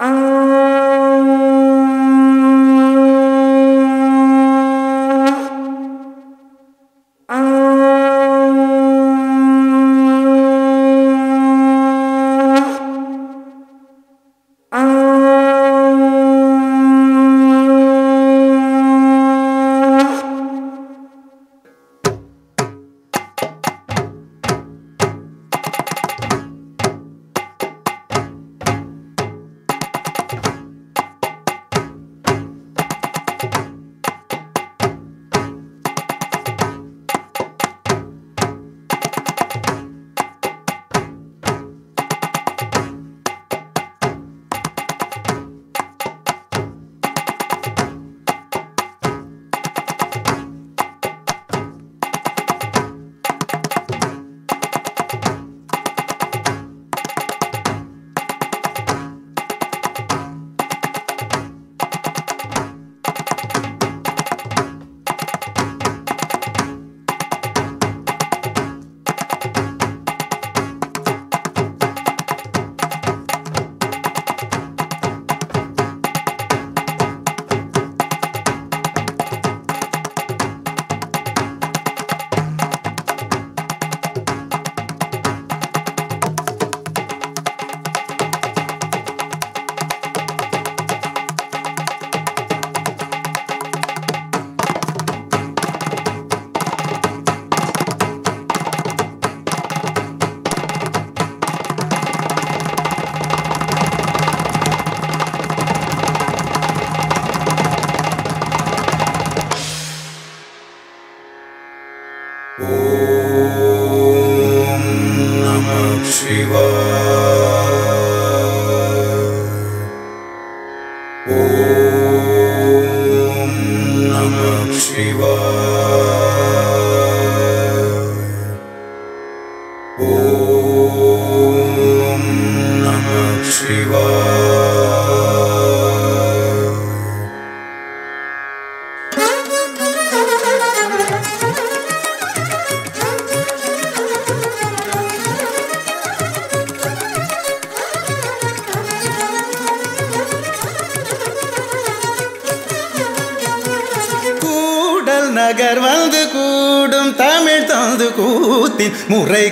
நகர் வந்து கூடும் தமிழ் தந்து கூத்தின் முறை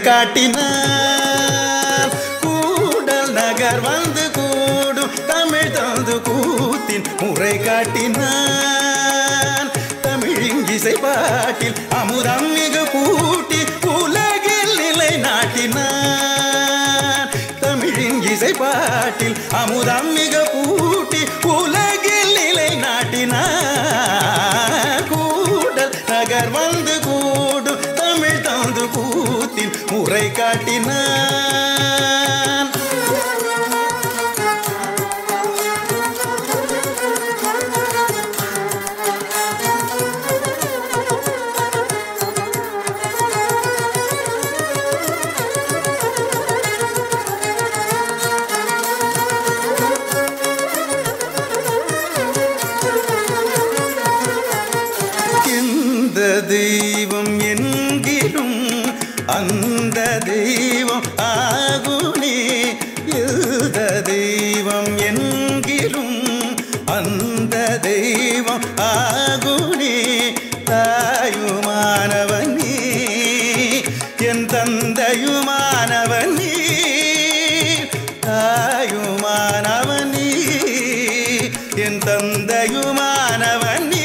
காட்டினார். கூடல் நகர் வந்து கூடும் தமிழ் தந்து கூத்தின் முறை காட்டினார். தமிழின் இசை பாட்டில் அமுதம் மிகு கூட்டி உலகில் நிலை நாட்டினார். தமிழின் இசை பாட்டில் அமுதம் மிகு கூட்டி உலகில் நிலை நாட்டினார். நகர் வந்து கூடும் தமிழ் தந்து கூத்தின் முறை காட்டினான். தெய்வம் என்கிலும் அந்த தெய்வம் ஆகுனே. எந்த தெய்வம் என்கிலும் அந்த தெய்வம் ஆகுனே. தாயுமானவனே என் தந்தையுமானவனே. தாயுமானவனே என் தந்தையுமானவனே.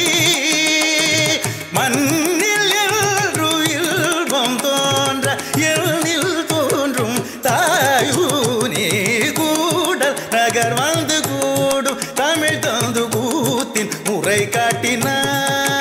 மண்ணில் என்று இல்பம் தோன்ற எண்ணில் தோன்றும் தாயூனே. கூடல் நகர் வந்து கூடும் தமிழ் தந்து கூத்தின் முறை காட்டினார்.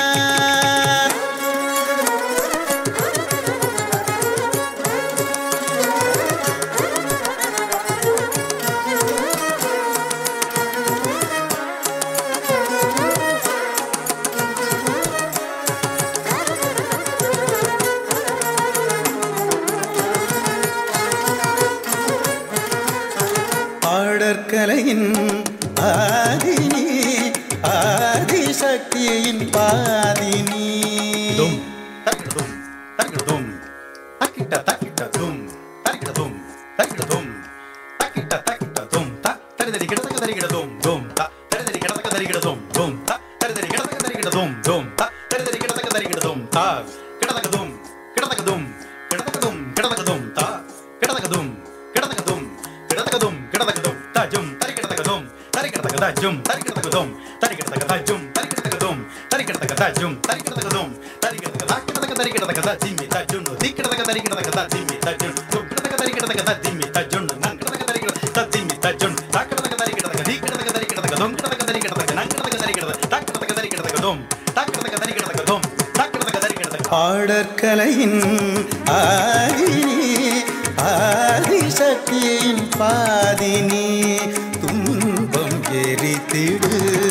பாடற்கலையின் ஆதினி ஆதிசக்தியின் பாதினி. தும் தக்கிடதும் தக்கிடதும் தக்கிட்ட தக்கிட்டதும் தக்கிடதும் தக்கிடதும் தக்கிட்ட தக்கிட்டதும் தக்கிடதும் தரிகிட தும் தும் த தரிதரி கிடதக தரிகிட தும் தும் த தரிதரி கிடதக தரிகிட தும் தும் த தரிதரி கிடதக தரிகிட தும் த கிடதக தும் கிடதக தும் கிடதக தும் கிடதக தும் த கிடதக தும் கிடதக தும் கிடதக தும் கிடதக தும் த ஜும் தரி கிடதக தும் தரி கிடதக த ஜும் தரி கிடதக தும் தரி கிடதக த ஜும் தரி கிடதக தும் தரி கிடதக த ஜும் தரி கிடதக தும் தரி கிடதக த கிடதக தரி கிடதக த ஜிம்மி த ஜுன்னு தி கிடதக தரி கிடதக த ஜிம்மி த ஜுன் தும் கிடதக தரி கிடதக த ஜிம்மி த ஜுன்னு நங் கிடதக தரி கிடதக த ஜிம்மி த ஜுன் த கிடதக தரி கிடதக தி கிடதக தரி கிடதக தும் கிடதக தரி கிடதக நங் கிடதக தரி கிடதக த கிடதக தரி கிடதக தும் த கிடதக தரி கிடதக தும் த கிடதக தரி கிடதக பாடற்கலையின் ஆதினி ஆதிசக்தியின் பாதினி துன்பம் எரித்திடு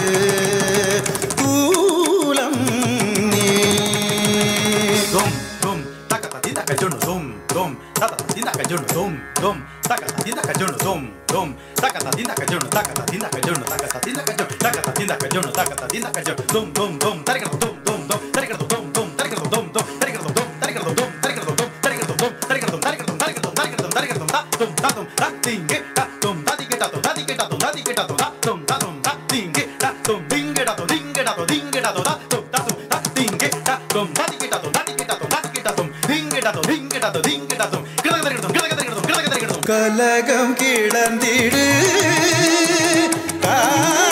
கூலம் நீ தும் தும் தகத தி தக ஜுன்னு தும் தும் தகத தி தக ஜுன்னு தும் தும் தகத தி தக ஜுன்னு தும் தும் தகத தி தக ஜுன்னு தகத தி தக ஜுன்னு தகத தி தக ஜுன்னு தகத தி தக ஜுன்னு தகத தி தக ஜுன்னு தும் தும் தும் தரிகிட தும் தும் தும் தரிகிட தும் தும் தரிகிட தும் தும் தரிகிட தும் தரிகிட தும் தரிகிட தும் தரிகிட தும் தரிகிட தும் தரிகிட தும் தரிகிட தும் தரிகிட தும் தரிகிட தும் தும் தும் திங்கே தும் ததிகே தும் ததிகே தும் ததிகே தும் தும் தும் திங்கே தும் திங்கே தும் திங்கே தும் திங்கே தும் தும் தும் திங்கே தும் ததிகே தும் ததிகே தும் ததிகே தும் திங்கே தும் திங்கே தும் திங்கே தும் கிடதக தரிகிட தும் கிடதக தரிகிட தும் கிடதக தரிகிட தும் கலகம் கிடந்திடு